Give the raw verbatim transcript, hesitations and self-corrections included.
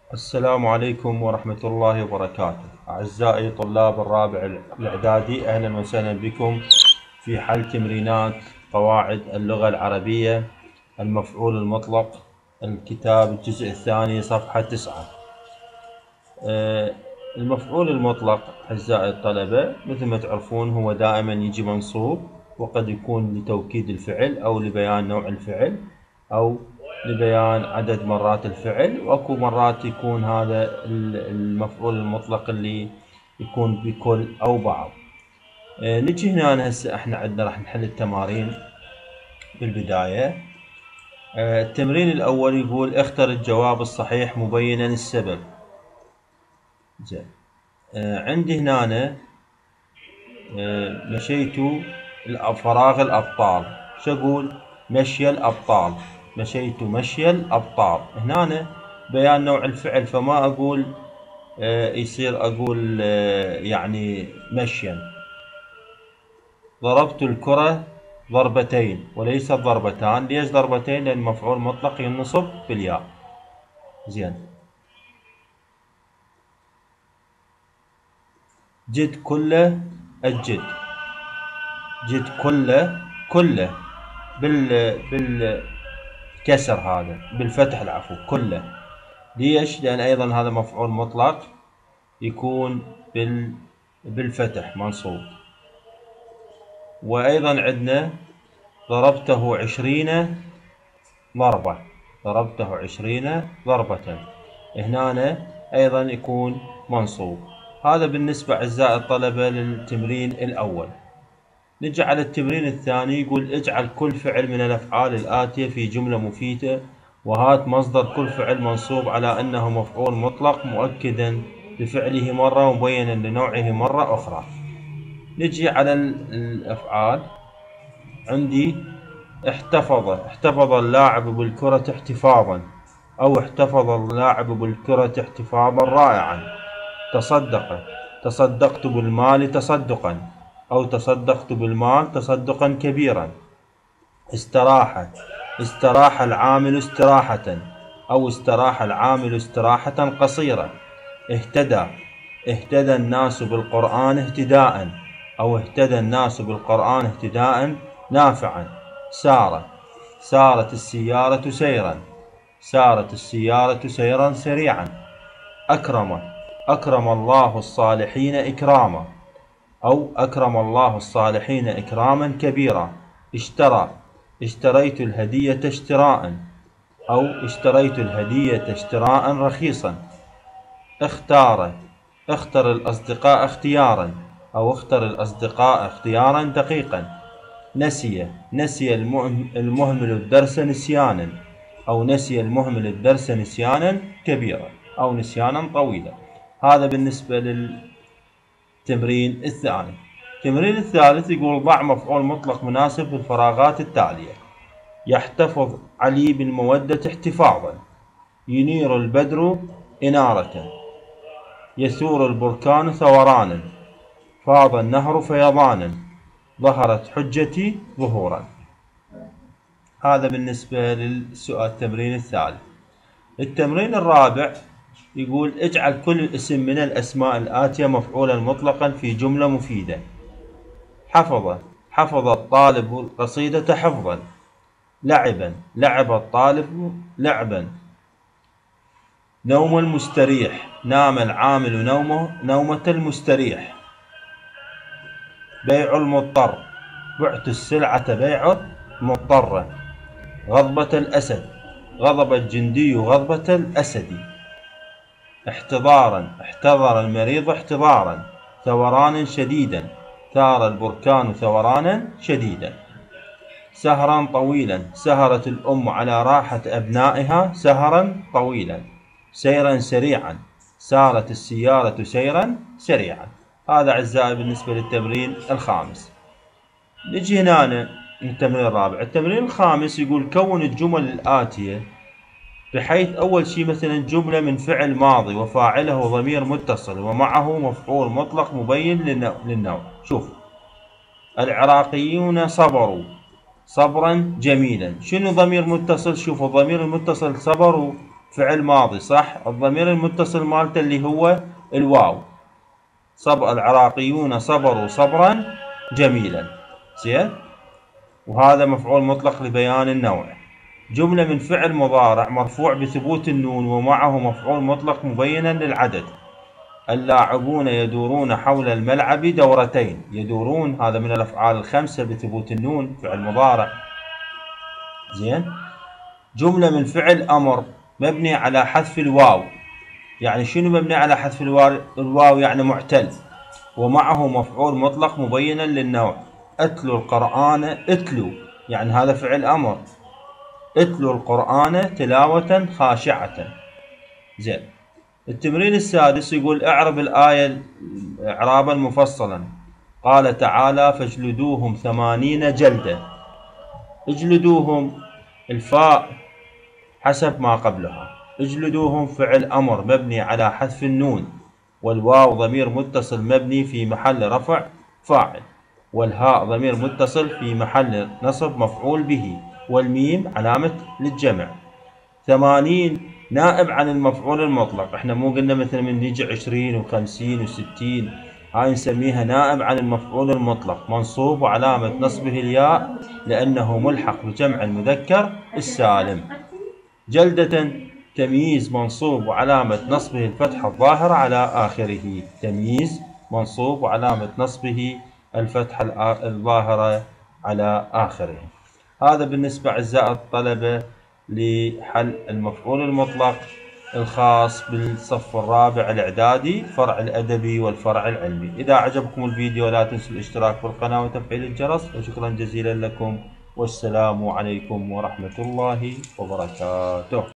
السلام عليكم ورحمة الله وبركاته. أعزائي طلاب الرابع الإعدادي، أهلا وسهلا بكم في حل تمرينات قواعد اللغة العربية المفعول المطلق، الكتاب الجزء الثاني صفحة تسعة. المفعول المطلق أعزائي الطلبة مثل ما تعرفون هو دائما يجي منصوب، وقد يكون لتوكيد الفعل أو لبيان نوع الفعل أو لبيان عدد مرات الفعل، واكو مرات يكون هذا المفعول المطلق اللي يكون بكل او بعض. أه نجي هنا هسه احنا عندنا راح نحل التمارين. بالبداية أه التمرين الاول يقول اختر الجواب الصحيح مبينا السبب. زين. أه عندي هنا أه مشيت فراغ الابطال. شو اقول؟ مشي الابطال. مشيت مشي الأبطال. هنا بيان نوع الفعل، فما أقول آه يصير أقول آه يعني مشيا. ضربت الكرة ضربتين وليس ضربتان. ليش ضربتين؟ لأن مفعول مطلق ينصب بالياء. زين. جد كله الجد. جد كله كله بال بالكسر، هذا بالفتح العفو كله. ليش؟ لأن أيضا هذا مفعول مطلق يكون بال بالفتح منصوب. وأيضا عندنا ضربته عشرين ضربة. ضربته عشرين ضربة. هنا أيضا يكون منصوب. هذا بالنسبة أعزائي الطلبة للتمرين الأول. نجي على التمرين الثاني. يقول اجعل كل فعل من الأفعال الآتية في جملة مفيدة، وهات مصدر كل فعل منصوب على أنه مفعول مطلق مؤكدا لفعله مرة مبينا لنوعه مرة أخرى. نجي على الأفعال. عندي احتفظ. احتفظ اللاعب بالكرة احتفاظا، أو احتفظ اللاعب بالكرة احتفاظا رائعا. تصدق. تصدقت بالمال تصدقا، أو تصدقت بالمال تصدقا كبيرا. استراح. استراح العامل استراحة، أو استراح العامل استراحة قصيرة. اهتدى. اهتدى الناس بالقرآن اهتداء، أو اهتدى الناس بالقرآن اهتداء نافعا. سار. سارت السيارة سيرا. سارت السيارة سيرا سريعا. أكرم. أكرم الله الصالحين إكراما، أو أكرم الله الصالحين إكراما كبيرا. اشترى. اشتريت الهدية اشتراء، أو اشتريت الهدية اشتراء رخيصا. اختار. اختر الأصدقاء اختيارا، أو اختر الأصدقاء اختيارا دقيقا. نسي. نسي المهمل الدرس نسيانا، أو نسي المهمل الدرس نسيانا كبيرا، أو نسيانا طويلا. هذا بالنسبة للتمرين الثاني. التمرين الثالث يقول ضع مفعول مطلق مناسب في الفراغات التالية. يحتفظ علي بالمودة احتفاظا. ينير البدر إنارة. يثور البركان ثورانا. فاض النهر فيضانا. ظهرت حجتي ظهورا. هذا بالنسبة للسؤال التمرين الثالث. التمرين الرابع يقول اجعل كل اسم من الأسماء الآتية مفعولا مطلقا في جملة مفيدة. حفظ. حفظ الطالب القصيدة حفظا. لعبا. لعب الطالب لعبا. نوم المستريح. نام العامل نومه نومة المستريح. بيع المضطر. بعت السلعة بيع مضطرة. غضبة الأسد. غضب الجندي غضبة الأسد. احتضارا. احتضر المريض احتضارا. ثورانا شديدا. ثار البركان ثورانا شديدا. سهرا طويلا. سهرت الأم على راحة أبنائها سهرا طويلا. سيرا سريعا. سارت السيارة سيرا سريعا. هذا أعزائي بالنسبة للتمرين الخامس. نجي هنا التمرين الرابع. التمرين الخامس يقول كون الجمل الآتية بحيث أول شيء مثلا جملة من فعل ماضي وفاعله ضمير متصل ومعه مفعول مطلق مبين للنوع. شوف، العراقيون صبروا صبرا جميلا. شنو ضمير متصل؟ شوفوا ضمير المتصل صبروا فعل ماضي صح، الضمير المتصل مالته اللي هو الواو. صبر العراقيون صبروا صبرا جميلا. زين، وهذا مفعول مطلق لبيان النوع. جملة من فعل مضارع مرفوع بثبوت النون ومعه مفعول مطلق مبينا للعدد. اللاعبون يدورون حول الملعب دورتين. يدورون هذا من الأفعال الخمسة بثبوت النون، فعل مضارع. زين، جملة من فعل أمر مبني على حذف الواو. يعني شنو مبني على حذف الواو؟ يعني معتل، ومعه مفعول مطلق مبينا للنوع. اتلو القرآن. اتلو يعني هذا فعل أمر. اتلو القرآن تلاوة خاشعة. زين، التمرين السادس يقول اعرب الآية إعرابا مفصلا. قال تعالى فاجلدوهم ثمانين جلدة. اجلدوهم الفاء حسب ما قبلها. اجلدوهم فعل أمر مبني على حذف النون، والواو ضمير متصل مبني في محل رفع فاعل، والهاء ضمير متصل في محل نصب مفعول به، والميم علامة للجمع. ثمانين نائب عن المفعول المطلق. احنا مو قلنا مثلا من يجي عشرين وخمسين وستين، هاي نسميها نائب عن المفعول المطلق، منصوب وعلامة نصبه الياء لأنه ملحق بجمع المذكر السالم. جلدة تمييز منصوب وعلامة نصبه الفتحة الظاهرة على آخره. تمييز منصوب وعلامة نصبه الفتحة الظاهرة على آخره. هذا بالنسبة أعزائي الطلبة لحل المفعول المطلق الخاص بالصف الرابع الإعدادي، فرع الأدبي والفرع العلمي. إذا عجبكم الفيديو لا تنسوا الاشتراك بالقناة وتفعيل الجرس، وشكرا جزيلا لكم، والسلام عليكم ورحمة الله وبركاته.